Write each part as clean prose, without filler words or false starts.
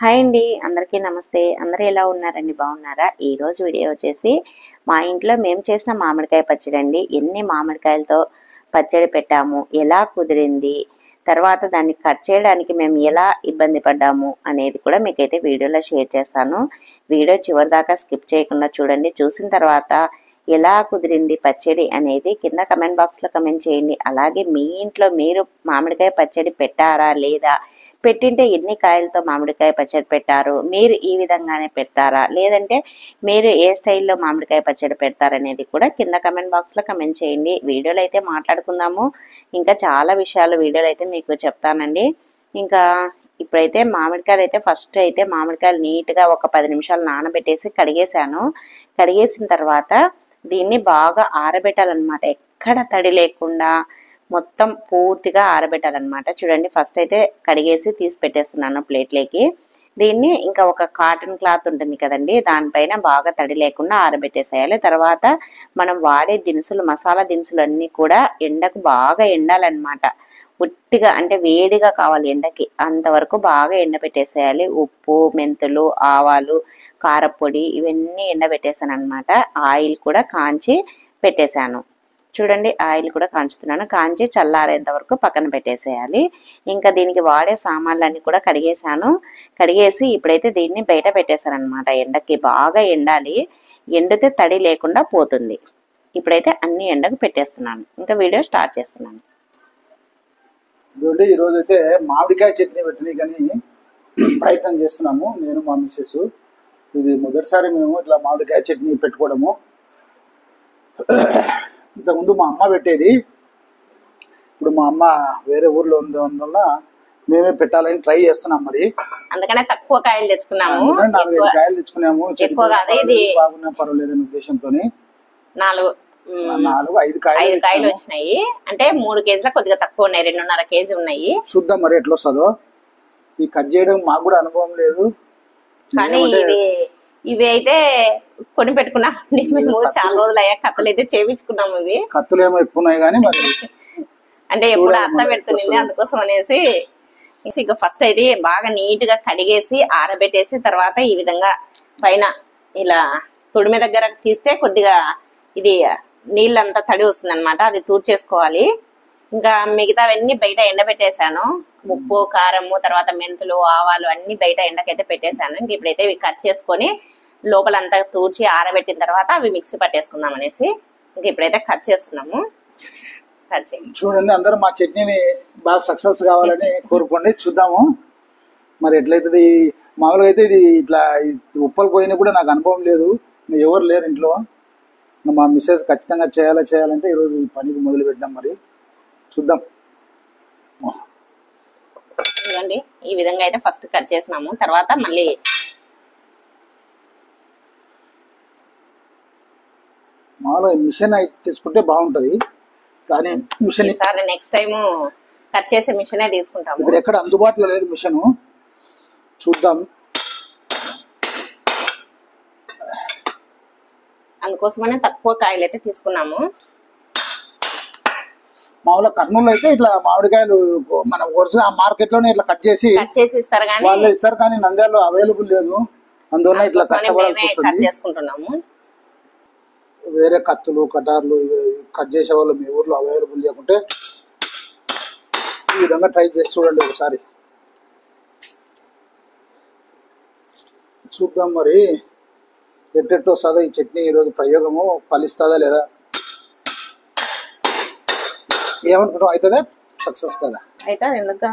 Hi అండి, అందరికీ నమస్తే. అందరూ ఎలా ఉన్నారండి? బాగున్నారా? ఈరోజు వీడియో వచ్చేసి మా ఇంట్లో మేము చేసిన మామిడికాయ పచ్చడి అండి. ఎన్ని మామిడికాయలతో పచ్చడి పెట్టాము, ఎలా కుదిరింది, తర్వాత దాన్ని కట్ చేయడానికి మేము ఎలా ఇబ్బంది పడ్డాము అనేది కూడా మీకైతే వీడియోలో షేర్ చేస్తాను. వీడియో చివరి దాకా స్కిప్ చేయకుండా చూడండి. చూసిన తర్వాత ఎలా కుదిరింది పచ్చడి అనేది కింద కమెంట్ బాక్స్లో కమెంట్ చేయండి. అలాగే మీ ఇంట్లో మీరు మామిడికాయ పచ్చడి పెట్టారా లేదా, పెట్టింటే ఎన్ని కాయలతో మామిడికాయ పచ్చడి పెట్టారు, మీరు ఈ విధంగానే పెడతారా లేదంటే మీరు ఏ స్టైల్లో మామిడికాయ పచ్చడి పెడతారనేది కూడా కింద కమెంట్ బాక్స్లో కమెంట్ చేయండి. వీడియోలో అయితే మాట్లాడుకుందాము. ఇంకా చాలా విషయాలు వీడియోలో అయితే మీకు చెప్తానండి. ఇంకా ఇప్పుడైతే మామిడికాయలు అయితే ఫస్ట్ అయితే మామిడికాయలు నీట్గా ఒక 10 నిమిషాలు నానబెట్టేసి కడిగేశాను. కడిగేసిన తర్వాత దీన్ని బాగా ఆరబెట్టాలన్నమాట. ఎక్కడ తడి లేకుండా మొత్తం పూర్తిగా ఆరబెట్టాలన్నమాట. చూడండి, ఫస్ట్ అయితే కడిగేసి తీసి పెట్టేస్తున్నాను ప్లేట్లోకి. దీన్ని ఇంకా ఒక కాటన్ క్లాత్ ఉంటుంది కదండి, దానిపైన బాగా తడి లేకుండా ఆరబెట్టేసేయాలి. తర్వాత మనం వాడే దినుసులు, మసాలా దినుసులు అన్నీ కూడా ఎండకు బాగా ఎండాలన్నమాట. ఉట్టిగా అంటే వేడిగా కావాలి ఎండకి, అంతవరకు బాగా ఎండబెట్టేసేయాలి. ఉప్పు, మెంతులు, ఆవాలు, కారపొడి ఇవన్నీ ఎండబెట్టేసాను అనమాట. ఆయిల్ కూడా కాంచి పెట్టేశాను. చూడండి, ఆయిల్ కూడా కాంచుతున్నాను. కాంచి చల్లారేంత వరకు పక్కన పెట్టేసేయాలి. ఇంకా దీనికి వాడే సామాన్లన్నీ కూడా కడిగేసాను. కడిగేసి ఇప్పుడైతే దీన్ని బయట పెట్టేశాను అనమాట. ఎండకి బాగా ఎండాలి, ఎండితే తడి లేకుండా పోతుంది. ఇప్పుడైతే అన్ని ఎండకు పెట్టేస్తున్నాను. ఇంకా వీడియో స్టార్ట్ చేస్తున్నాను. చూడండి, ఈరోజు అయితే మామిడికాయ చట్నీ పెట్టినవి కానీ ప్రయత్నం చేస్తున్నాము నేను మా మిస్సెస్. ఇది మొదటిసారి మేము ఇట్లా మామిడికాయ చట్నీ పెట్టుకోవడము. ఇంతకుముందు మా అమ్మ పెట్టేది, ఇప్పుడు మా అమ్మ వేరే ఊర్లో అందువల్ల మేమే పెట్టాలని ట్రై చేస్తున్నాం. మరి అందుకనే తక్కువ కాయలు తెచ్చుకున్నాము. 4-5 కాయలు తెచ్చుకున్నాము. బాగున్నా పర్వాలేదనే ఉద్దేశంతో 4-5 కాయలు వచ్చినాయి. అంటే 3 కేజీల కొద్దిగా తక్కువ ఉన్నాయి, 2.5 కేజీ ఉన్నాయి. చూద్దాం మరి ఎట్లా వస్తుందో. ఈ కట్ చేయడం మాకు కూడా అనుభవం లేదు, కానీ ఇవి అయితే కొని పెట్టుకున్నామండి మేము. చాలా రోజులు అయ్యా కత్తులు అయితే చేయించుకున్నాము. ఇవి కత్తులు ఏమో ఎక్కువ ఉన్నాయి కానీ మరి అంటే ఎప్పుడు అత్త పెడుతుంది, అందుకోసం అనేసి ఇక ఫస్ట్ అయితే బాగా నీట్ గా కడిగేసి ఆరబెట్టేసి తర్వాత ఈ విధంగా పైన ఇలా తుడిమి దగ్గర తీస్తే కొద్దిగా ఇది నీళ్ళంతా తడి వస్తుంది అనమాట. అది తూర్చేసుకోవాలి. ఇంకా మిగతావన్నీ బయట ఎండబెట్టేశాను. ఉప్పు, కారము, తర్వాత మెంతులు, ఆవాలు అన్ని బయట ఎండకైతే పెట్టేశాను. ఇంక ఇప్పుడైతే ఇవి కట్ చేసుకొని లోపలంతా తూర్చి ఆరబెట్టిన తర్వాత అవి మిక్సీ పట్టేసుకుందాం అనేసి ఇంక ఇప్పుడైతే కట్ చేస్తున్నాము. కట్ చేయండి. చూడండి, అందరూ మా చట్నీని బాగా సక్సెస్ కావాలని కోరుకోండి. చూద్దాము మరి ఎట్లయితుంది. మామూలుగా అయితే ఇది ఇట్లా ఉప్పలు పోయినా కూడా నాకు అనుభవం లేదు, ఎవరు లేరు ఇంట్లో. మా మిస్సెస్ ఖచ్చితంగా చేయాలంటే ఈరోజు ఈ పనికి మొదలు పెట్టినాం. మరి చూద్దాం. చూడండి, ఈ విధంగా అయితే ఫస్ట్ కట్ చేసినాము. తర్వాత మళ్ళీ మామూలుగా మిషన్ అయితే తీసుకుంటే బాగుంటది, కానీ మిషన్ నెక్స్ట్ టైం కట్ చేసే మిషనే తీసుకుంటాము. ఇక్కడ ఎక్కడ అందుబాటులో లేదు మిషన్. చూద్దాం. అందుకోసమనే తక్కువ కాయలు అయితే తీసుకున్నాము. మామూలుగా కర్నూలు అయితే ఇట్లా మామిడికాయలు మన ఒరిజినల్ మార్కెట్ లోనే ఇట్లా కట్ చేసి ఇస్తారు, కానీ వాళ్ళు ఇస్తారు, కానీ నంద్యాలలో అవైలబుల్ లేదు. అందువల్ల ఇట్లా కష్టపడాల్సి చేసుకుంటున్నాము. వేరే కత్తులు, కటార్లు కట్ చేసే వాళ్ళు మీ ఊర్లో అవైలబుల్ లేకుంటే ఈ విధంగా ట్రై చేసి చూడండి ఒకసారి. చూద్దాం మరి ఎట్టెట్టు వస్తుందో ఈ చట్నీ. ఈరోజు ప్రయోగము ఫలిస్తుందా లేదా, ఏమనుకుంటాం, అవుతుందా సక్సెస్ కదా? అయితే ఎందుకు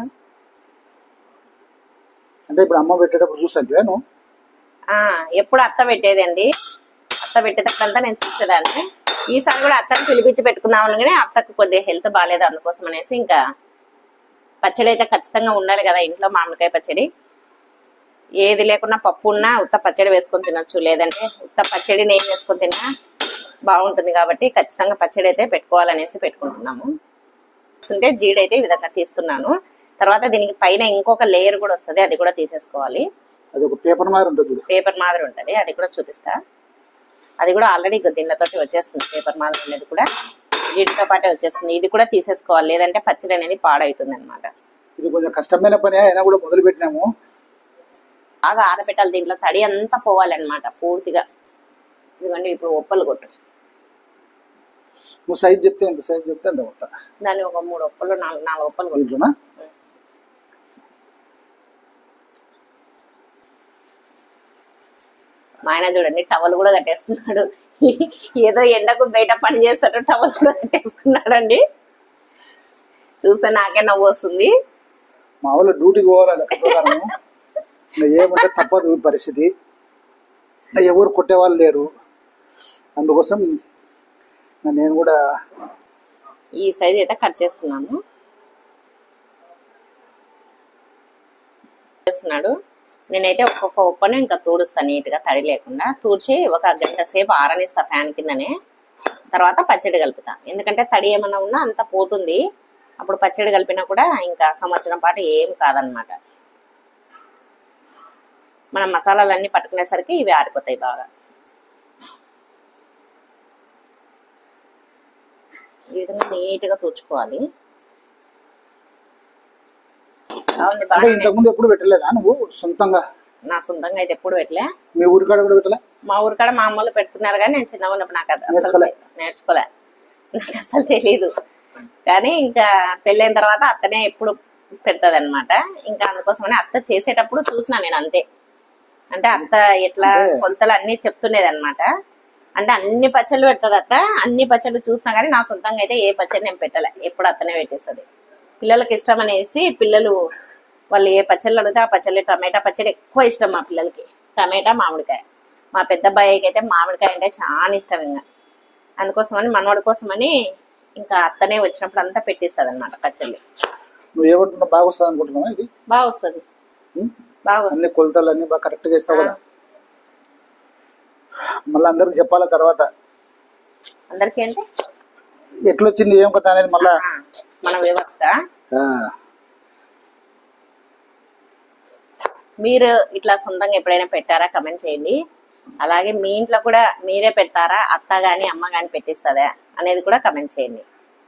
అంటే ఇప్పుడు అమ్మ పెట్టేటప్పుడు చూసంటే నువ్వు ఎప్పుడు అత్త పెట్టేదండి. అత్త పెట్టేటప్పుడంతా నేను చూసేదాన్ని. ఈసారి కూడా అత్తని పిలిపించి పెట్టుకుందామని, కానీ అత్తకు కొద్దిగా హెల్త్ బాగాలేదు, అందుకోసం అనేసి ఇంకా పచ్చడి అయితే ఖచ్చితంగా ఉండాలి కదా ఇంట్లో. మామిడికాయ పచ్చడి ఏది లేకున్నా పప్పు ఉన్నా ఉత్త పచ్చడి వేసుకొని తినొచ్చు, లేదంటే ఉత్త పచ్చడి నెయ్యి వేసుకొని తిన్నా బాగుంటుంది. కాబట్టి ఖచ్చితంగా పచ్చడి అయితే పెట్టుకోవాలనేసి పెట్టుకుంటున్నాము. అంటే జీడైతే ఈ విధంగా తీస్తున్నాను. తర్వాత దీనికి పైన ఇంకొక లేయర్ కూడా వస్తుంది, అది కూడా తీసేసుకోవాలి. అది ఒక పేపర్ మాదిరి ఉంటుంది. పేపర్ మాదిరి ఉంటుంది, అది కూడా చూపిస్తా. అది కూడా ఆల్రెడీ దీనితో వచ్చేస్తుంది. పేపర్ మాదిరి అనేది కూడా జీడితో పాటే వచ్చేస్తుంది. ఇది కూడా తీసేసుకోవాలి, లేదంటే పచ్చడి అనేది పాడవుతుంది అనమాట. ఇది కొంచెం కష్టమైన పని అయినా కూడా మొదలు పెట్టినాము. బాగా ఆరబెట్టాలి, దీంట్లో తడి అంతా పోవాలన్నమాట పూర్తిగా. ఎందుకంటే ఇప్పుడు ఒప్పలు కొట్టు, నువ్వు సైజ్ చెప్తే ఎంత సైజ్ చెప్తే అంత కొడతా. దాన్ని ఒక 3 ఒప్పలు 4 ఒప్పలు కొట్టు. దీంట్లోనా? మా ఆయన చూడండి టవల్ కూడా కట్టేసుకున్నాడు. ఏదో ఎండకు బయట పని చేస్తాడు, టవల్ కూడా కట్టేసుకున్నాడు అండి. చూస్తే నాకే నవ్వు వస్తుంది. మా వాళ్ళు డ్యూటీకి పోవాలి ప్రకారం ఏమంటే తప్పదు పరిస్థితి. ఎవరు కొట్టేవాళ్ళు లేరు, అందుకోసం నేను కూడా ఈ సైజ్ అయితే కట్ చేస్తున్నాను. చేస్తున్నాడు. నేనైతే ఒక్కొక్క ఉప్పను ఇంకా తూడుస్తాను నీట్గా, తడి లేకుండా తూడ్చి ఒక గంట సేపు ఆరనిస్తా ఫ్యాన్ కిందనే. తర్వాత పచ్చడి కలుపుతా, ఎందుకంటే తడి ఏమన్నా ఉన్నా అంత పోతుంది. అప్పుడు పచ్చడి కలిపినా కూడా ఇంకా సంవత్సరం పాటు ఏం కాదనమాట. మనం మసాలాలన్నీ పట్టుకునేసరికి ఇవి ఆరిపోతాయి బాగా. ఈ విధంగా నీట్గా తుడుచుకోవాలి. అంటే ఇంతకుముందు ఎప్పుడు పెట్టలేదా నువ్వు సొంతంగా? నా సొంతంగా అయితే ఎప్పుడు పెట్టలే. మీ ఊరికాడ కూడా పెట్టలే? మా ఊరికాడ మా అమ్మలు పెడుతున్నారు కానీ నేను చిన్నగా ఉన్నప్పుడు నాకు నేర్చుకోలే, నాకు అసలు తెలీదు. కానీ ఇంకా పెళ్ళైన తర్వాత అత్తనే ఎప్పుడు పెడతది అనమాట. ఇంకా అందుకోసమని అత్త చేసేటప్పుడు చూసినా నేను అంతే. అంటే అత్త ఎట్లా కొలతలు అన్ని చెప్తుండేది అనమాట. అంటే అన్ని పచ్చళ్ళు పెడుతుంది అత్త, అన్ని పచ్చళ్ళు చూసినా కానీ నా సొంతంగా అయితే ఏ పచ్చడి నేను పెట్టలే, ఎప్పుడు అత్తనే పెట్టేస్తుంది. పిల్లలకి ఇష్టం అనేసి, పిల్లలు వాళ్ళు ఏ పచ్చళ్ళు అడిగితే ఆ పచ్చళ్ళు, టమాటా పచ్చడి ఎక్కువ ఇష్టం మా పిల్లలకి, టమాటా మామిడికాయ. మా పెద్ద అబ్బాయికి అయితే మామిడికాయ అంటే చాలా ఇష్టం. ఇంకా అందుకోసమని మనవాడి కోసమని ఇంకా అత్తనే వచ్చినప్పుడు అంతా పెట్టిస్తుంది అనమాట పచ్చళ్ళు. నువ్వు ఏమంటున్నా బాగా వస్తుంది అనుకుంటున్నావా? ఇది బాగా వస్తుంది, బాగా వస్తుంది. అన్ని కొలతలు అన్ని బాగా కరెక్ట్గా ఇస్తావు కదా. మళ్ళీ అందరికి చెప్పాలా తర్వాత అందరికీ అంటే ఎట్లొచ్చింది ఏం కథ అనేది మళ్ళా మన వ్యవస్థ. మీరు ఇట్లా సొంతంగా ఎప్పుడైనా పెట్టారా కమెంట్ చేయండి. అలాగే మీ ఇంట్లో కూడా మీరే పెడతారా, అత్త గాని అమ్మ గాని పెట్టిస్తుందా అనేది కూడా కమెంట్ చేయండి.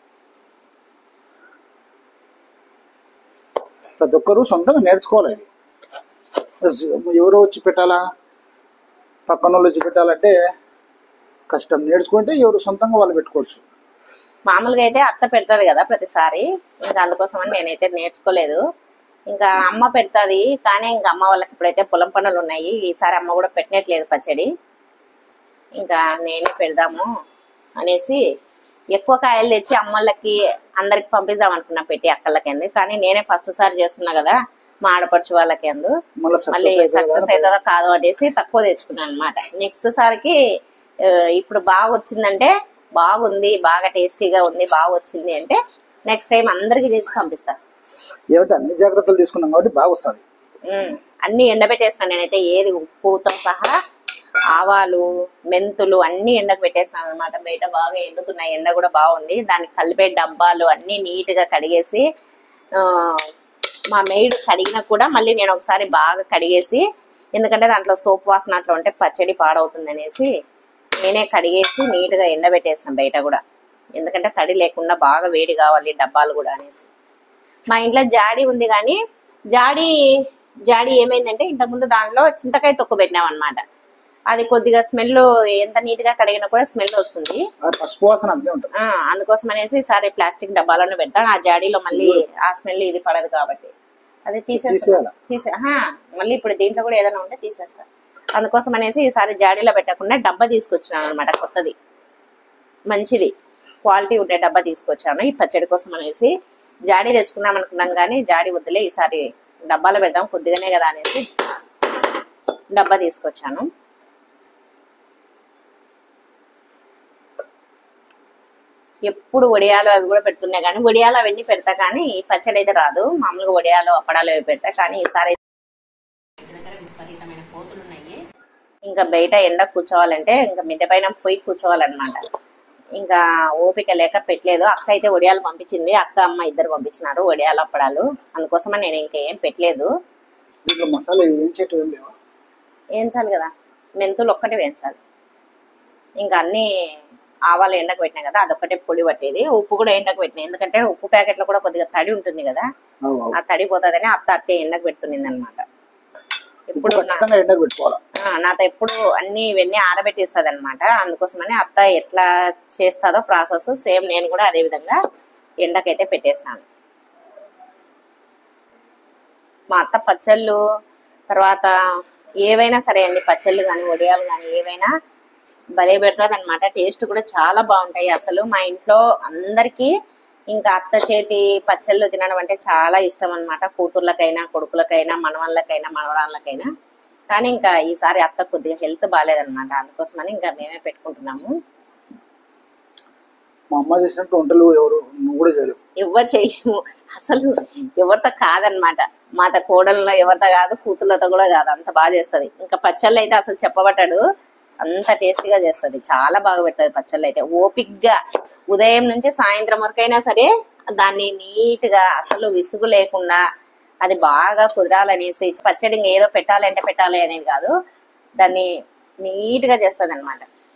ప్రతి ఒక్కరు సొంతంగా నేర్చుకోవాలి. ఎవరో వచ్చి పెట్టాలా, పక్కన వాళ్ళు వచ్చి పెట్టాలంటే కష్టం. నేర్చుకుంటే ఎవరు సొంతంగా వాళ్ళు పెట్టుకోవచ్చు. మామూలుగా అయితే అత్త పెడతది కదా ప్రతిసారి, ఇంకా అందుకోసమని నేనైతే నేర్చుకోలేదు. ఇంకా అమ్మ పెడతది, కానీ ఇంకా అమ్మ వాళ్ళకి ఇప్పుడైతే పొలం పనులు ఉన్నాయి. ఈసారి అమ్మ కూడా పెట్టినట్లేదు పచ్చడి. ఇంకా నేనే పెడదాము అనేసి ఎక్కువ కాయలు తెచ్చి అమ్మలకి అందరికి పంపిద్దాం అనుకున్నా, పెట్టి అక్కలకి. కానీ నేనే ఫస్ట్ సారి చేస్తున్నా కదా, మా ఆడపడుచు వాళ్ళకి మళ్ళీ సక్సెస్ అవుతుందో కాదో అనేసి తక్కువ తెచ్చుకున్నాను అనమాట. నెక్స్ట్ సారికి ఇప్పుడు బాగా వచ్చిందంటే, బాగుంది, బాగా టేస్టీగా ఉంది, బాగా వచ్చింది అంటే నెక్స్ట్ టైం అందరికి చేసి పంపిస్తా. ఏమిటి అన్ని జాగ్రత్తలు తీసుకున్నాం కాబట్టి బాగా వస్తుంది. అన్ని ఎండబెట్టేసిన నేనైతే, ఏది ఉప్పుతో సహా ఆవాలు మెంతులు అన్ని ఎండకు పెట్టేసినాను అనమాట. బయట బాగా ఎండుతున్నాయి, ఎండ కూడా బాగుంది. దానికి కలిపే డబ్బాలు అన్ని నీట్ గా కడిగేసి, మా మెయిడ్ కడిగినా కూడా మళ్ళీ నేను ఒకసారి బాగా కడిగేసి, ఎందుకంటే దాంట్లో సోప్ వాసన అట్లా ఉంటే పచ్చడి పాడవుతుంది అనేసి నేనే కడిగేసి నీట్ గా ఎండబెట్టేసిన బయట కూడా. ఎందుకంటే తడి లేకుండా బాగా వేడి కావాలి డబ్బాలు కూడా అనేసి. మా ఇంట్లో జాడీ ఉంది, కానీ జాడీ ఏమైందంటే ఇంతకుముందు దాంట్లో చింతకాయ తొక్కు పెట్టినాం అనమాట. అది కొద్దిగా స్మెల్, ఎంత నీట్ గా కడిగినా కూడా స్మెల్ వస్తుంది. అందుకోసం అనేసి ఈసారి ప్లాస్టిక్ డబ్బాలోనే పెడతా. ఆ జాడీలో మళ్ళీ ఆ స్మెల్ ఇది పడదు కాబట్టి అది మళ్ళీ ఇప్పుడు దీంట్లో కూడా ఏదైనా ఉంటే తీసేస్తా. అందుకోసం అనేసి ఈసారి జాడీలో పెట్టకుండా డబ్బా తీసుకొచ్చినాను అనమాట, కొత్తది మంచిది క్వాలిటీ ఉండే డబ్బా తీసుకొచ్చాను ఈ పచ్చడి కోసం అనేసి. జాడీ తెచ్చుకుందాం అనుకున్నాం కానీ జాడీ వద్దులే, ఈసారి డబ్బాలో పెడదాం కొద్దిగానే కదా అనేసి డబ్బా తీసుకొచ్చాను. ఎప్పుడు వడియాలు అవి కూడా పెడుతున్నాయి, కానీ వడియాలు అవన్నీ పెడతా, కానీ ఈ పచ్చడి అయితే రాదు. మామూలుగా వడియాలు అప్పడాలు అవి పెడతా, కానీ ఈసారి దగ్గర విపరీతమైన కోతులు ఉన్నాయి. ఇంకా బయట ఎండ కూర్చోవాలంటే ఇంకా మిద్దె పైన పోయి కూర్చోవాలన్నమాట. ఇంకా ఓపిక లేక పెట్టలేదు. అక్క అయితే వడియాలు పంపించింది, అక్క అమ్మ ఇద్దరు పంపించినారు వడియాలు అప్పడాలు. అందుకోసమని నేను ఇంకేం పెట్టలేదు. వేయించాలి కదా, మెంతులు ఒక్కటే వేయించాలి. ఇంకా అన్ని ఆవాలు ఎండకు పెట్టినాయి కదా, అదొక్కటే పొడి పట్టేది. ఉప్పు కూడా ఎండకు పెట్టినాయి, ఎందుకంటే ఉప్పు ప్యాకెట్లో కూడా కొద్దిగా తడి ఉంటుంది కదా, ఆ తడి పోతుందని అత్త అట్టే ఎండకు పెడుతుంది అనమాట. ఎప్పుడు ఖచ్చితంగా ఎండకు పెట్టుకోవాలి. నాతో ఎప్పుడు అన్ని ఇవన్నీ ఆరబెట్టిస్తుంది అనమాట. అందుకోసమని అత్త ఎట్లా చేస్తుందో ప్రాసెస్ సేమ్ నేను కూడా అదే విధంగా ఎండకైతే పెట్టేసినాను. మా అత్త పచ్చళ్ళు తర్వాత ఏవైనా సరే అండి, పచ్చళ్ళు కానీ వడియాలు కానీ ఏవైనా భలే పెడుతుంది అనమాట. టేస్ట్ కూడా చాలా బాగుంటాయి. అసలు మా ఇంట్లో అందరికీ ఇంకా అత్త చేతి పచ్చళ్ళు తినడం అంటే చాలా ఇష్టం అనమాట. కూతుర్లకైనా కొడుకులకైనా మనవాళ్ళకైనా మనవరాళ్ళకైనా. కానీ ఇంకా ఈసారి అత్త కొద్దిగా హెల్త్ బాగాలేదనమాట. అందుకోసమని ఇంకా మేమే పెట్టుకుంటున్నాము. మా అమ్మ చేసినట్టు వంటలు నువ్వు కూడా చేయలేవు. ఎవరు చేయలేము అసలు, ఎవరితో కాదనమాట. మాత కోడల్లో ఎవరితో కాదు, కూతుర్లతో కూడా కాదు, అంత బాగా చేస్తుంది. ఇంకా పచ్చళ్ళు అయితే అసలు చెప్పబట్టాడు, అంత టేస్టీగా చేస్తుంది. చాలా బాగా పెడుతుంది పచ్చళ్ళు అయితే. ఓపిక్గా ఉదయం నుంచి సాయంత్రం వరకైనా సరే దాన్ని నీట్గా అసలు విసుగు లేకుండా అది బాగా కుదరాలనేసి పచ్చడి ఏదో పెట్టాలంటే పెట్టాలి అనేది కాదు, దాన్ని నీట్గా చేస్తుంది అనమాట.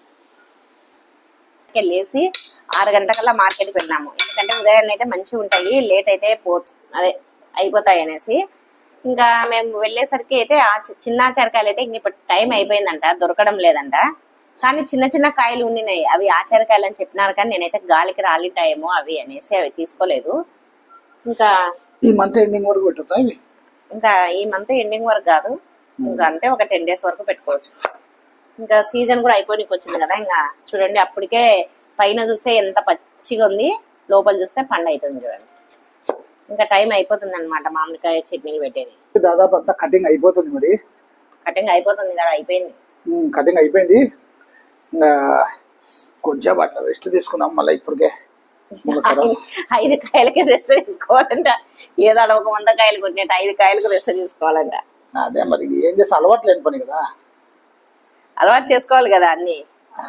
వెళ్ళేసి 6 గంటలకల్లా మార్కెట్కి వెళ్ళినాము. ఎందుకంటే ఉదయాన్నే అయితే మంచిగా ఉంటాయి, లేట్ అయితే అదే అయిపోతాయి అనేసి. ఇంకా మేము వెళ్ళేసరికి అయితే ఆ చిన్న ఆచారకాయలు అయితే ఇంక ఇప్పుడు టైం అయిపోయిందంట, దొరకడం లేదంట. కానీ చిన్న చిన్న కాయలు ఉండినాయి, అవి ఆచారకాయలు అని చెప్పినారు. కానీ నేనైతే గాలికి రాలింటాయేమో అవి అనేసి అవి తీసుకోలేదు. ఇంకా ఈ మంత్ ఎండింగ్ వరకు పెట్టొచ్చా ఇవి? ఇంకా ఈ మంత్ ఎండింగ్ వరకు కాదు, ఇంకా అంతే ఒక 10 days వరకు పెట్టుకోవచ్చు. ఇంకా సీజన్ కూడా అయిపోయినకి వచ్చింది కదా. ఇంకా చూడండి, అప్పటికే పైన చూస్తే ఎంత పచ్చిగా ఉంది, లోపల చూస్తే పండు అవుతుంది చూడండి. ఇంకా టైం అయిపోతుంది అనమాట మామిడికాయ చట్నీలు పెట్టేది. దాదాపు అంతా కటింగ్ అయిపోతుంది. మరి కటింగ్ అయిపోతుంది కదా, అయిపోయింది. కటింగ్ అయిపోయింది. ఇంకా కొంచెం అట్లా రెస్ట్ తీసుకున్నాం. మళ్ళీ ఇప్పటికే 5 కాయలకి రెస్ట్ తీసుకోవాలంట. ఏదో ఒక 100 కాయలు కొట్టినట్టు 5 కాయలకు రెస్ట్ తీసుకోవాలంట. అదే మరి ఏం చేస్తే అలవాటు లేని పని కదా, అలవాటు చేసుకోవాలి కదా అన్ని.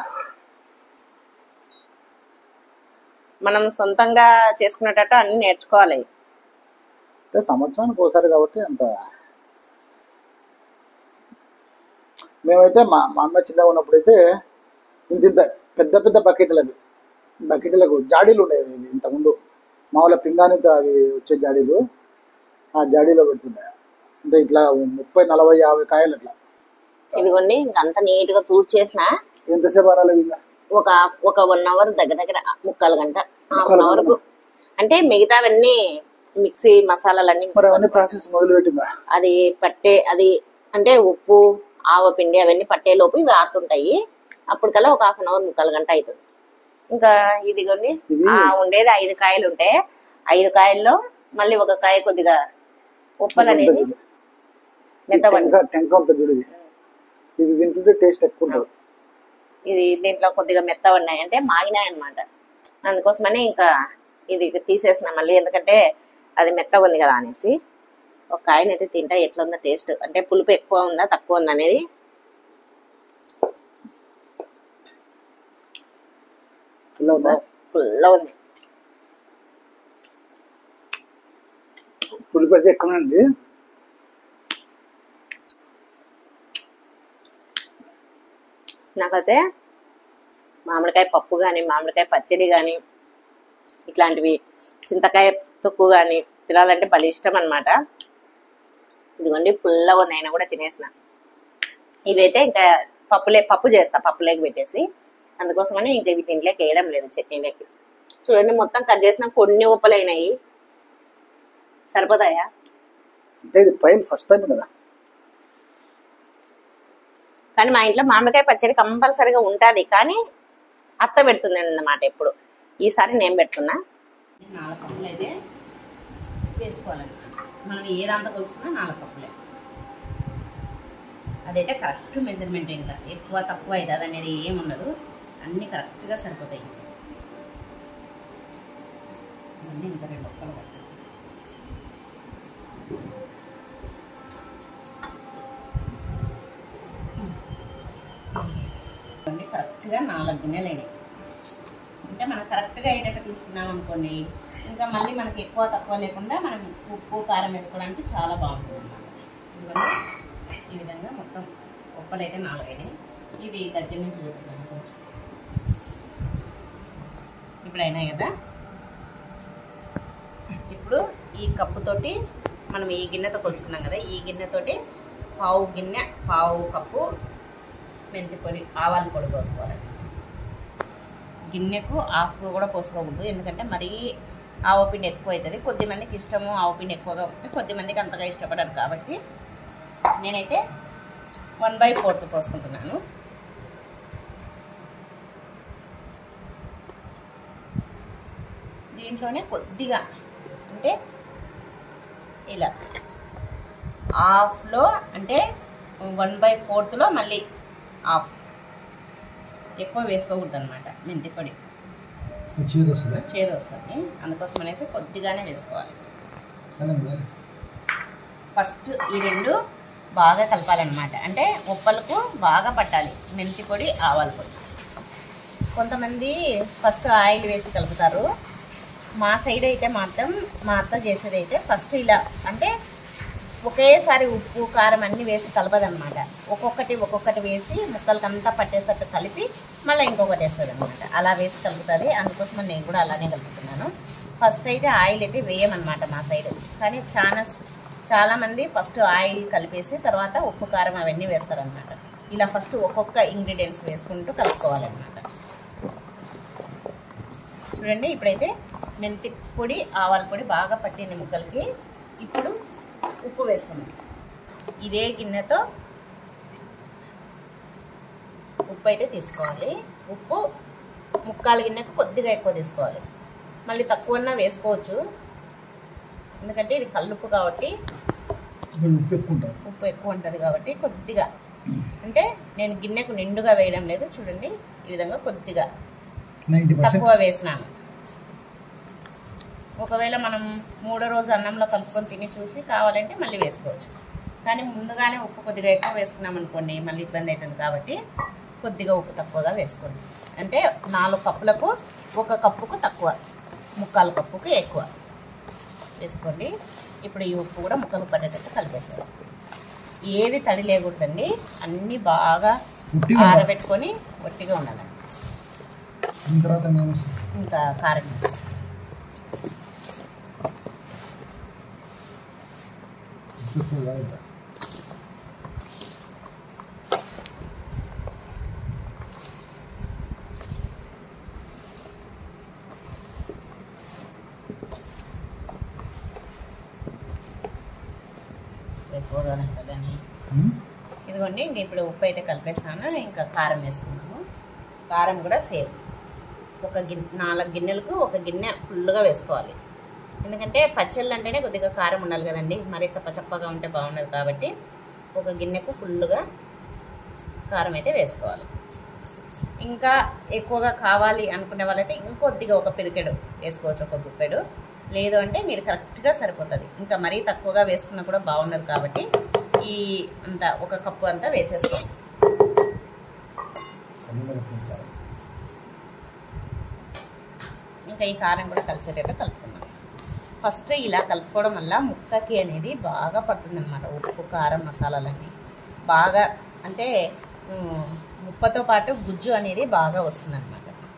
మనం సొంతంగా చేసుకునేటట్టు అన్ని నేర్చుకోవాలి. అంటే సంవత్సరానికి ఒకసారి కాబట్టి అంత. మేమైతే మా అమ్మ చిన్నగా ఉన్నప్పుడైతే ఇంత పెద్ద పెద్ద బకెట్లకు జాడీలు ఉండేవి. ఇంతకుముందు మామూలు పింగాణితో అవి వచ్చే జాడీలు, ఆ జాడీలో పెడుతుండే. అంటే ఇట్లా 30, 40, 50 కాయలు అట్లా. ఇదిగోండి ఇంకంత నీట్ గా తూడ్ చేసిన ఎంతసేపు అనాలి? ఇంకా ఒక 1 hour దగ్గర 3/4 గంట, హాఫ్ అన్ అవర్. అంటే మిగతావన్నీ మిక్సీ మసాలాలన్నీ ప్రాసెస్ మొదలు పెట్టిందా? అది పట్టే అది అంటే ఉప్పు ఆవపిండి అవన్నీ పట్టేలోపు ఇవి ఆడుతుంటాయి. అప్పటికల్లా ఒక హాఫ్ అన్ అవర్ 3/4 గంట అవుతుంది. ఇంకా ఇదిగోండి ఉండేది 5 కాయలు ఉంటే 5 కాయల్లో మళ్ళీ ఒక కాయ కొద్దిగా ఉప్పలు అనేది ఇది తింటుంటే టేస్ట్ ఎక్కువ ఉంటుంది. ఇది దీంట్లో కొద్దిగా మెత్తవన్నాయి అంటే మాగినాయి అనమాట. అందుకోసమని ఇంకా ఇది తీసేసిన మళ్ళీ, ఎందుకంటే అది మెత్తగా ఉంది కదా అనేసి. ఒక కాయనైతే తింటా ఎట్లా ఉందో టేస్ట్, అంటే పులుపు ఎక్కువ ఉందా తక్కువ ఉందా అనేది. పుల్ల ఉంది, పులుపు అయితే ఎక్కువ ఉంది. నాకైతే మామిడికాయ పప్పు కానీ మామిడికాయ పచ్చడి కానీ ఇట్లాంటివి చింతకాయ తొక్కు కానీ తినాలంటే భలే ఇష్టం అనమాట. ఇదిగోండి పుల్లగా ఉంది, అయినా కూడా తినేసిన. ఇవైతే ఇంకా పప్పు చేస్తా, పప్పులేకి పెట్టేసి. అందుకోసమని ఇంకా ఇవి తింట్లోకి వేయడం లేదు చట్నీలోకి. చూడండి మొత్తం కట్ చేసిన కొన్ని ఉప్పలైనాయి. సరిపోతాయా? అంటే ఇది ఫస్ట్ టైం కదా. కానీ మా ఇంట్లో మామిడికాయ పచ్చడి కంపల్సరీగా ఉంటుంది, కానీ అత్త పెడుతుంది అన్నమాట ఎప్పుడు. ఈసారి నేను పెడుతున్నా. 4 కప్పులు అయితే వేసుకోవాలండి. మనం ఏ దాంతో కొలుచుకున్నా 4 కప్పులే. అదైతే కరెక్ట్ మెజర్మెంట్, ఇంకా ఎక్కువ తక్కువ అవుతుంది అనేది ఏముండదు, అన్నీ కరెక్ట్గా సరిపోతాయి. అన్నీ ఇంకా 2 ఒక్కలు పడతాయి. కరెక్ట్గా 4 గిన్నెలు అయినాయి. అంటే మనం కరెక్ట్గా అయ్యేటట్టు తీసుకున్నాం అనుకోండి, ఇంకా మళ్ళీ మనకి ఎక్కువ తక్కువ లేకుండా మనం ఉప్పు కారం వేసుకోవడానికి చాలా బాగుంటుంది అన్నమాట. ఎందుకంటే ఈ విధంగా మొత్తం ఉప్పలు అయితే 4 అయినాయి. ఇవి దగ్గర నుంచి చూపిస్తాను కొంచెం. ఇప్పుడు అయినాయి కదా. ఇప్పుడు ఈ కప్పుతోటి మనం ఈ గిన్నెతో కొలుచుకున్నాం కదా, ఈ గిన్నెతోటి పావు కప్పు మెంతి పొడి, ఆవాల పొడి పోసుకోవాలి. గిన్నెకు హాఫ్గా కూడా పోసుకోకూడదు, ఎందుకంటే మరీ ఆవపిండి ఎక్కువ అవుతుంది. కొద్దిమందికి ఇష్టము ఆవపిండి ఎక్కువగా ఉంటుంది, కొద్దిమందికి అంతగా ఇష్టపడరు. కాబట్టి నేనైతే 1/4 పోసుకుంటున్నాను. దీంట్లోనే కొద్దిగా అంటే ఇలా హాఫ్లో అంటే 1/4లో మళ్ళీ హాఫ్, ఎక్కువ వేసుకోకూడదు అనమాట. మెంతి పొడి చేదు వస్తుంది, అందుకోసం అనేసి కొద్దిగానే వేసుకోవాలి. ఫస్ట్ ఈ రెండు బాగా కలపాలన్నమాట, అంటే ఉప్పలకు బాగా పట్టాలి మెంతి పొడి, ఆవాల పొడి. కొంతమంది ఫస్ట్ ఆయిల్ వేసి కలుపుతారు. మా సైడ్ అయితే మాత్రం మా అత్త చేసేది అయితే ఫస్ట్ ఇలా అంటే ఒకేసారి ఉప్పు కారం అన్నీ వేసి కలపదనమాట. ఒక్కొక్కటి వేసి ముక్కలకంతా పట్టేసట్టు కలిపి మళ్ళీ ఇంకొకటి వేస్తుంది అనమాట. అలా వేసి కలుపుతుంది, అందుకోసం నేను కూడా అలానే కలుపుతున్నాను. ఫస్ట్ అయితే ఆయిల్ అయితే వేయమన్నమాట మా సైడ్, కానీ చాలామంది ఫస్ట్ ఆయిల్ కలిపేసి తర్వాత ఉప్పు కారం అవన్నీ వేస్తారనమాట. ఇలా ఫస్ట్ ఒక్కొక్క ఇంగ్రీడియంట్స్ వేసుకుంటూ కలుపుకోవాలన్నమాట. చూడండి, ఇప్పుడైతే మెంతి పొడి, ఆవాల పొడి బాగా పట్టింది ముక్కలకి. ఇప్పుడు ఉప్పు వేసుకున్నాం. ఇదే గిన్నెతో ఉప్పు అయితే తీసుకోవాలి. ఉప్పు 1/4 గిన్నెకు కొద్దిగా ఎక్కువ తీసుకోవాలి. మళ్ళీ తక్కువన్నా వేసుకోవచ్చు, ఎందుకంటే ఇది కల్లుప్పు కాబట్టి ఉప్పు ఎక్కువ ఉంటుంది కాబట్టి కొద్దిగా, అంటే నేను గిన్నెకు నిండుగా వేయడం లేదు. చూడండి, ఈ విధంగా కొద్దిగా తక్కువ వేసినాను. ఒకవేళ మనం 3వ రోజు అన్నంలో కలుపుకొని తిని చూసి కావాలంటే మళ్ళీ వేసుకోవచ్చు, కానీ ముందుగానే ఉప్పు కొద్దిగా ఎక్కువ వేసుకున్నాం అనుకోండి మళ్ళీ ఇబ్బంది అవుతుంది. కాబట్టి కొద్దిగా ఉప్పు తక్కువగా వేసుకోండి, అంటే 4 కప్పులకు 1 కప్పుకు తక్కువ, 1/4 కప్పుకు ఎక్కువ వేసుకోండి. ఇప్పుడు ఈ ఉప్పు కూడా ముక్కలు పట్టేటట్టు కలిపేసారు. ఏవి తడి లేకూడదండి, అన్నీ బాగా ఆరబెట్టుకొని ఒట్టిగా ఉండాలండి. ఇంకా కారం వేస్తాం. ఎక్కువగానే కదని ఇదిగోండి. ఇంక ఇప్పుడు ఉప్పు అయితే కలిపేస్తాను, ఇంకా కారం వేసుకున్నాము. కారం కూడా సేమ్ 4 గిన్నెలకు 1 గిన్నె ఫుల్గా వేసుకోవాలి, ఎందుకంటే పచ్చళ్ళు అంటేనే కొద్దిగా కారం ఉండాలి కదండి, మరీ చప్పగా ఉంటే బాగుండదు. కాబట్టి 1 గిన్నెకు ఫుల్గా కారం అయితే వేసుకోవాలి. ఇంకా ఎక్కువగా కావాలి అనుకునే వాళ్ళైతే ఇంకొద్దిగా 1 పిరికెడు వేసుకోవచ్చు, 1 గుప్పెడు. లేదు అంటే మీరు కరెక్ట్గా సరిపోతుంది. ఇంకా మరీ తక్కువగా వేసుకున్నా కూడా బాగుండదు. కాబట్టి ఈ అంతా 1 కప్పు అంతా వేసేసుకోండి. ఇంకా ఈ కారం కూడా కలిసేటట్టు కలుపుకున్నాం. ఫస్ట్ ఇలా కలుపుకోవడం వల్ల ముక్కకి అనేది బాగా పడుతుంది అనమాట. ఉప్పు కారం మసాలాలన్నీ బాగా, అంటే ముప్పతో పాటు గుజ్జు అనేది బాగా వస్తుంది అనమాట.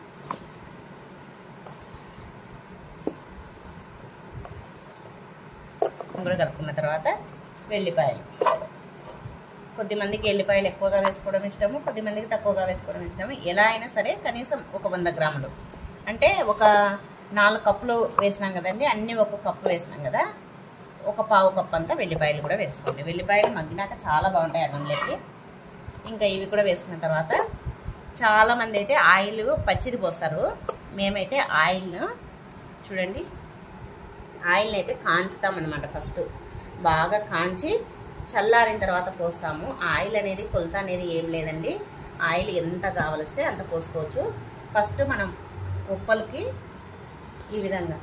కూడా కలుపుకున్న తర్వాత వెల్లిపాయలు, కొద్దిమందికి ఎల్లిపాయలు ఎక్కువగా వేసుకోవడం ఇష్టము, కొద్దిమందికి తక్కువగా వేసుకోవడం ఇష్టము. ఎలా అయినా సరే కనీసం 100 గ్రాములు, అంటే 4 కప్పులు వేసినాం కదండి, అన్నీ 1 కప్పు వేసినాం కదా, 1/4 కప్పు అంతా వెల్లిపాయలు కూడా వేసుకోండి. వెల్లిపాయలు మగ్గినాక చాలా బాగుంటాయి అన్నంలోకి. ఇంకా ఇవి కూడా వేసుకున్న తర్వాత చాలామంది అయితే ఆయిల్ పచ్చిది పోస్తారు, మేమైతే ఆయిల్ చూడండి, ఆయిల్ని అయితే కాంచుతామన్నమాట. ఫస్ట్ బాగా కాంచి చల్లారిన తర్వాత పోస్తాము. ఆయిల్ అనేది కొలత అనేది ఏం లేదండి, ఆయిల్ ఎంత కావలిస్తే అంత పోసుకోవచ్చు. ఫస్ట్ మనం ఉప్పలకి ఈ విధంగా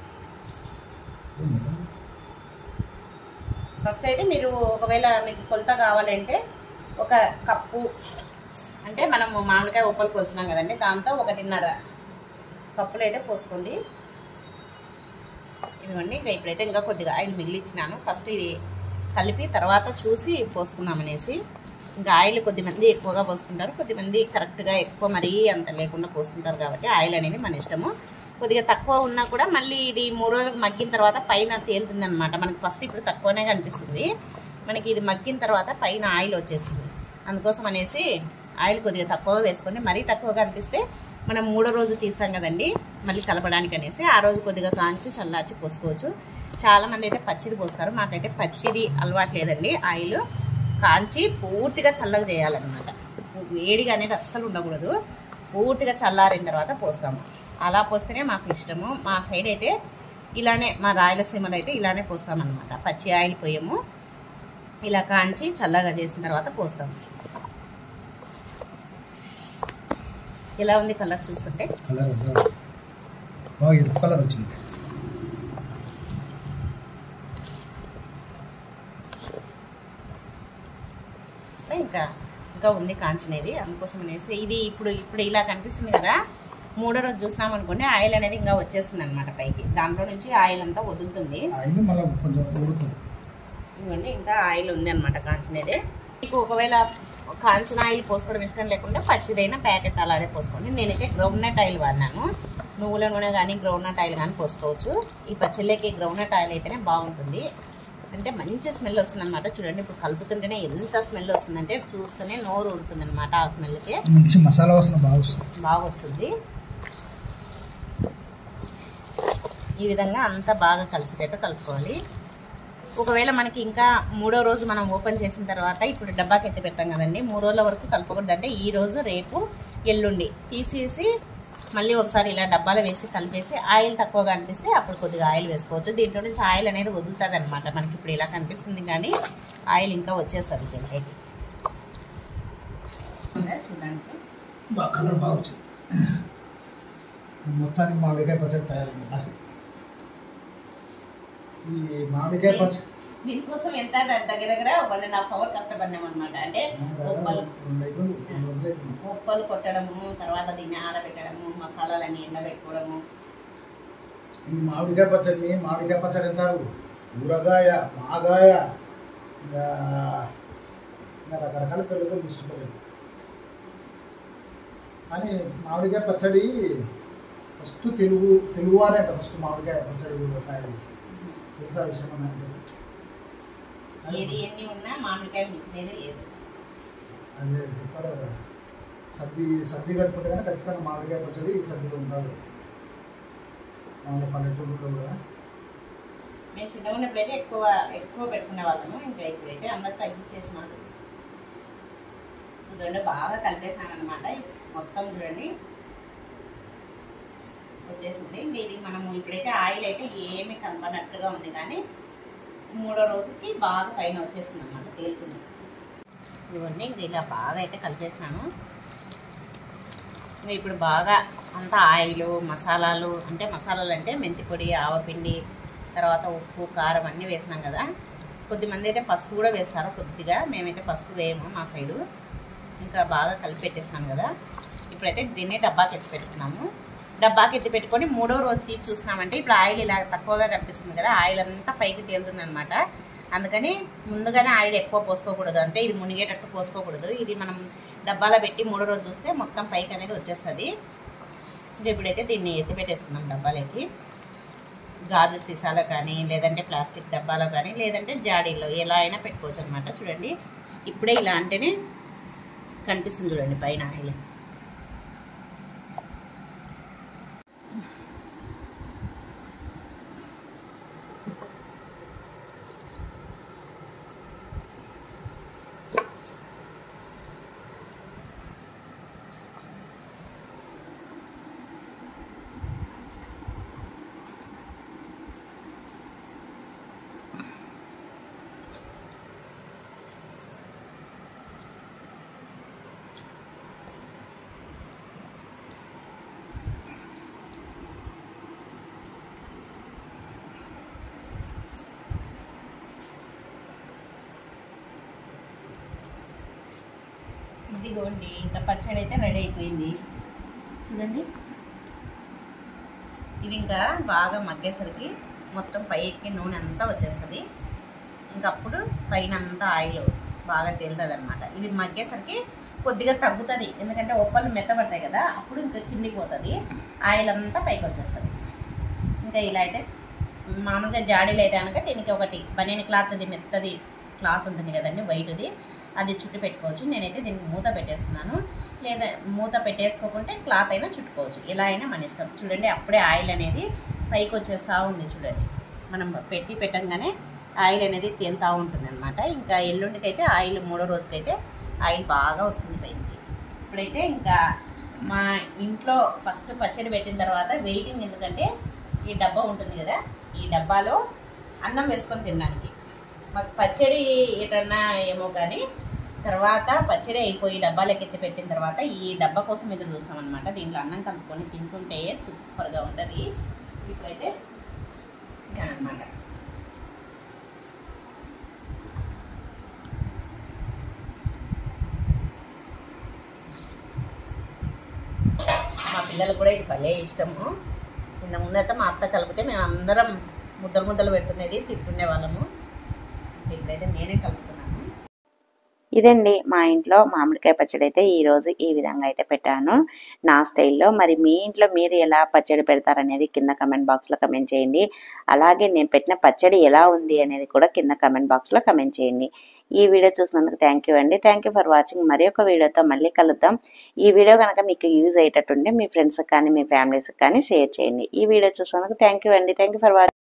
ఫస్ట్ అయితే మీరు ఒకవేళ మీకు కొలత కావాలంటే 1 కప్పు, అంటే మనం మామిడికాయ ఉప్పలు కొలిచినాం కదండి, దాంతో 1.5 కప్పులు అయితే పోసుకోండి. ఇదిగోండి, ఇంకా ఇప్పుడైతే ఇంకా కొద్దిగా ఆయిల్ మిగిలిచ్చినాను. ఫస్ట్ ఇది కలిపి తర్వాత చూసి పోసుకున్నామనేసి. ఇంకా ఆయిల్ కొద్దిమంది ఎక్కువగా పోసుకుంటారు, కొద్దిమంది కరెక్ట్గా ఎక్కువ మరీ అంత లేకుండా పోసుకుంటారు. కాబట్టి ఆయిల్ అనేది మన ఇష్టము. కొద్దిగా తక్కువ ఉన్నా కూడా మళ్ళీ ఇది 3 రోజులకు మగ్గిన తర్వాత పైన తేలుతుంది అనమాట మనకి. ఫస్ట్ ఇప్పుడు తక్కువనే కనిపిస్తుంది, మనకి ఇది మగ్గిన తర్వాత పైన ఆయిల్ వచ్చేస్తుంది. అందుకోసం అనేసి ఆయిల్ కొద్దిగా తక్కువ వేసుకొని, మరీ తక్కువగా అనిపిస్తే మనం 3వ రోజు తీస్తాం కదండి మళ్ళీ కలపడానికి అనేసి, ఆ రోజు కొద్దిగా కాంచి చల్లార్చి పోసుకోవచ్చు. చాలామంది అయితే పచ్చిది పోస్తారు, మాకైతే పచ్చిది అలవాటు లేదండి. ఆయిల్ కాంచి పూర్తిగా చల్లగా చేయాలన్నమాట. వేడిగా అనేది అస్సలు ఉండకూడదు. పూర్తిగా చల్లారిన తర్వాత పోస్తాము. అలా పోస్తేనే మాకు ఇష్టము. మా సైడ్ అయితే ఇలానే, మా రాయలసీమలో అయితే ఇలానే పోస్తామన్నమాట. పచ్చి ఆయిల్ పోయము, ఇలా కాంచి చల్లగా చేసిన తర్వాత పోస్తాము. ఎలా ఉంది కలర్ చూస్తుంటే? కలర్ బాగా ఎరుపు కలర్ వచ్చింది. ఇంకా ఉంది కాంచినది. అందుకోసం అనేసి ఇది ఇప్పుడు ఇలా కనిపిస్తుంది కదా, 3వ రోజు చూసినాం అనుకోండి ఆయిల్ అనేది ఇంకా వచ్చేస్తుంది అనమాట పైకి. దాంట్లో నుంచి ఆయిల్ అంతా వదులుతుంది. ఇవ్వండి, ఇంకా ఆయిల్ ఉంది అనమాట కాంచినది. మీకు ఒకవేళ కాంచిన ఆయిల్ పోసుకోవడం ఇష్టం లేకుండా పచ్చిదైనా ప్యాకెట్ అలాడే పోసుకోండి. నేనైతే గ్రౌండ్నట్ ఆయిల్ వాడినాను. నువ్వుల నూనె కానీ గ్రౌండ్నట్ ఆయిల్ కానీ పోసుకోవచ్చు. ఈ పచ్చళ్ళకి గ్రౌండ్నట్ ఆయిల్ అయితేనే బాగుంటుంది, అంటే మంచి స్మెల్ వస్తుంది అనమాట. చూడండి, ఇప్పుడు కలుపుతుంటేనే ఎంత స్మెల్ వస్తుందంటే చూస్తేనే నోరు ఉడుతుంది అనమాట. ఆ స్మెల్కి మంచి మసాలా వాసన బాగా వస్తుంది. ఈ విధంగా అంతా బాగా కలిసేటట్టు కలుపుకోవాలి. ఒకవేళ మనకి ఇంకా 3వ రోజు మనం ఓపెన్ చేసిన తర్వాత, ఇప్పుడు డబ్బాకి ఎత్తి పెడతాం కదండి, 3 రోజుల వరకు కలుపుకూడదు. అంటే ఈ రోజు, రేపు, ఎల్లుండి తీసేసి మళ్ళీ ఒకసారి ఇలా డబ్బాలో వేసి కలిపేసి ఆయిల్ తక్కువగా అనిపిస్తే అప్పుడు కొద్దిగా ఆయిల్ వేసుకోవచ్చు. దీంట్లో నుంచి ఆయిల్ అనేది వదులుతుంది అనమాట. మనకి ఇప్పుడు ఇలా కనిపిస్తుంది కానీ ఆయిల్ ఇంకా వచ్చేస్తుంది దీనికి. చూడండి కలర్ బాగా వచ్చింది. మొత్తానికి మామిడికాయ పచ్చడి తయారైంది. ఈ మామిడికాయ పచ్చడి దీనికోసం ఎంత దగ్గర 1.5 hours కష్టపడినాం అనమాట. అంటే ఉప్పలు కొట్టడము, తర్వాత దీన్ని ఆరబెట్టడము, మసాలాలన్నీ ఎండబెట్టుకోవడము. ఈ మామిడికాయ పచ్చడి అంటారు, ఊరగాయ, మాగాయ, ఇంకా రకరకాల పిల్లలు తీసుకోలేదు. కానీ మామిడికాయ పచ్చడి ఫస్ట్ తెలుగువారే అంట ఫస్ట్ మామిడికాయ పచ్చడి తయారు చేసి. తెలుసా విషయం అన్నట్టు? ఏది ఎన్ని ఉన్నా మామిడికాయ మించినది లేదు. అదే చెప్పారు కదా, సర్ది కట్టుకుంటే కానీ ఖచ్చితంగా మామిడికాయ పచ్చడి సర్దిలో ఉంటారు. మామూలు పల్లెటూరులో కూడా మేము చిన్నగా ఉన్నప్పుడైతే ఎక్కువ పెట్టుకునే వాళ్ళము. ఇంకా ఇప్పుడైతే అందరు తగ్గించేసినారు. చూడండి, బాగా కలిపేసినాను అనమాట. మొత్తం చూడండి వచ్చేసింది. ఇంకా ఇది మనము ఇప్పుడైతే ఆయిల్ అయితే ఏమి కనపడినట్టుగా ఉంది, కానీ 3వ రోజుకి బాగా పైన వచ్చేసింది అనమాట, తేలుతుంది. ఇవన్నీ ఇంకా ఇలా బాగా అయితే కలిపేసినాను. ఇంకా ఇప్పుడు బాగా అంతా ఆయిల్, మసాలాలు అంటే మెంతి పొడి, ఆవపిండి, తర్వాత ఉప్పు, కారం అన్నీ వేసినాం కదా. కొద్దిమంది అయితే పసుపు కూడా వేస్తారు కొద్దిగా, మేమైతే పసుపు వేయము మా సైడు. ఇంకా బాగా కలిపి పెట్టేసినాం కదా. ఇప్పుడైతే దీన్ని డబ్బాకి ఎత్తి పెట్టుకున్నాము. డబ్బాకి ఎత్తి పెట్టుకొని 3వ రోజు తీసి చూసినామంటే ఇప్పుడు ఆయిల్ ఇలా తక్కువగా కనిపిస్తుంది కదా, ఆయిల్ అంతా పైకి తేలుతుంది అనమాట. అందుకని ముందుగానే ఆయిల్ ఎక్కువ పోసుకోకూడదు, అంటే ఇది మునిగేటట్టు పోసుకోకూడదు. ఇది మనం డబ్బాలో పెట్టి 3వ రోజు చూస్తే మొత్తం పైకి అనేది వచ్చేస్తుంది. ఇప్పుడైతే దీన్ని ఎత్తి పెట్టేసుకున్నాం డబ్బాలోకి. గాజు సీసాలో కానీ, లేదంటే ప్లాస్టిక్ డబ్బాలో కానీ, లేదంటే జాడీలో ఎలా అయినా పెట్టుకోవచ్చు అనమాట. చూడండి, ఇప్పుడే ఇలా అంటేనే కనిపిస్తుంది చూడండి పైన ఆయిల్. ఇదిగోండి, ఇంకా పచ్చడి అయితే రెడీ అయిపోయింది. చూడండి, ఇది ఇంకా బాగా మగ్గేసరికి మొత్తం పైకి నూనె అంతా వచ్చేస్తుంది. ఇంకా అప్పుడు పైన అంతా ఆయిల్ బాగా తేలుతుంది అనమాట. ఇది మగ్గేసరికి కొద్దిగా తగ్గుతుంది, ఎందుకంటే ఒప్పలు మెత్తబడతాయి కదా, అప్పుడు ఇంకా కిందికి పోతుంది, ఆయిల్ అంతా పైకి వచ్చేస్తుంది. ఇంకా ఇలా అయితే మామూలుగా జాడీలు అయితే కనుక దీనికి ఒకటి బనీన్ క్లాత్ మెత్తది క్లాత్ ఉంటుంది కదండి వైట్ది, అది చుట్టు పెట్టుకోవచ్చు. నేనైతే దీనికి మూత పెట్టేస్తున్నాను, లేదా మూత పెట్టేసుకోకుంటే క్లాత్ అయినా చుట్టుకోవచ్చు, ఇలా అయినా మన ఇష్టం. చూడండి అప్పుడే ఆయిల్ అనేది పైకి వచ్చేస్తూ ఉంది చూడండి. మనం పెట్టంగానే ఆయిల్ అనేది తేలుతూ ఉంటుంది అనమాట. ఇంకా ఎల్లుండికైతే ఆయిల్ 3వ రోజుకైతే ఆయిల్ బాగా వస్తుంది పైకి. ఇప్పుడైతే ఇంకా మా ఇంట్లో ఫస్ట్ పచ్చడి పెట్టిన తర్వాత వెయిటింగ్, ఎందుకంటే ఈ డబ్బా ఉంటుంది కదా, ఈ డబ్బాలో అన్నం వేసుకొని తినడానికి. మాకు పచ్చడి ఎటన్నా ఏమో కానీ తర్వాత పచ్చడి అయిపోయి డబ్బాలోకి ఎత్తి పెట్టిన తర్వాత ఈ డబ్బా కోసం ఎదురు చూస్తాం అనమాట. దీంట్లో అన్నం కలుపుకొని తింటుంటే సూపర్గా ఉంటుంది. ఇప్పుడైతే అనమాట మా పిల్లలకు కూడా ఇది భలే ఇష్టము. ఇంత ముందైతే మా అత్త కలిపితే మేము అందరం ముద్దలు పెట్టుకునేది, తిప్పుకునే వాళ్ళము. ఇప్పుడైతే నేనే కలుపుతున్నాను. ఇదండి మా ఇంట్లో మామిడికాయ పచ్చడి అయితే ఈరోజు ఈ విధంగా అయితే పెట్టాను నా స్టైల్లో. మరి మీ ఇంట్లో మీరు ఎలా పచ్చడి పెడతారనేది కింద కమెంట్ బాక్స్లో కమెంట్ చేయండి. అలాగే నేను పెట్టిన పచ్చడి ఎలా ఉంది అనేది కూడా కింద కమెంట్ బాక్స్లో కమెంట్ చేయండి. ఈ వీడియో చూసినందుకు థ్యాంక్ యూ అండి. Thank you for watching. మరి ఒక వీడియోతో మళ్ళీ కలుద్దాం. ఈ వీడియో కనుక మీకు యూజ్ అయ్యేటట్టుంటే మీ ఫ్రెండ్స్కి కానీ మీ ఫ్యామిలీస్కి కానీ షేర్ చేయండి. ఈ వీడియో చూసినందుకు థ్యాంక్ యూ అండి. Thank you for watching.